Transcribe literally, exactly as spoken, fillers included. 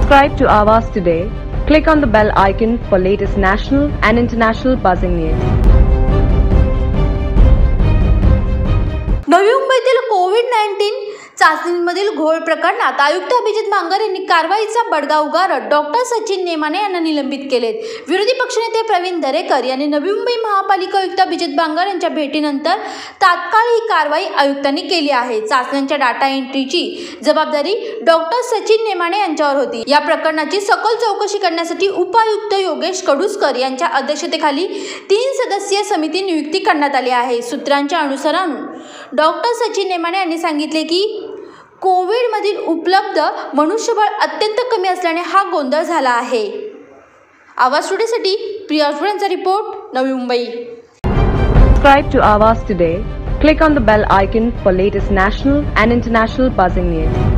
Subscribe to Aavas today. Click on the bell icon for latest national and international buzzing news. नवी मुंबईतील Covid nineteen चाचणीमधील घोळ प्रकरणात आयुक्त अभिजित बांगर यांनी कारवाईचा बडगा उगारत डॉक्टर सचिन नेमाने यांना निलंबित केलेत। विरोधी पक्षनेते प्रवीण दरेकर यांनी नवी मुंबई महापालिका आयुक्त अभिजित बांगर यांच्या भेटीनंतर तात्काळ ही कारवाई आयुक्तांनी केली आहे। चाचण्यांच्या डाटा एंट्रीची जबाबदारी डॉक्टर सचिन नेमाने यांच्यावर होती। या प्रकरणाची सखोल चौकशी करण्यासाठी उपायुक्त योगेश कडुसकर यांच्या अध्यक्षतेखाली तीन सदस्यीय समिती नियुक्ती करण्यात आली आहे। सूत्रांच्या अनुसारानं डॉक्टर सचिन नेमाने यांनी सांगितले की कोविड मधील उपलब्ध मनुष्यबळ अत्यंत कमी असल्याने हा गोंधळ झाला आहे। आवाज टुडेसाठी प्रिया यांचा report, Navi Mumbai. Subscribe to Aavas today. Click on the bell icon for latest national and international buzzing news.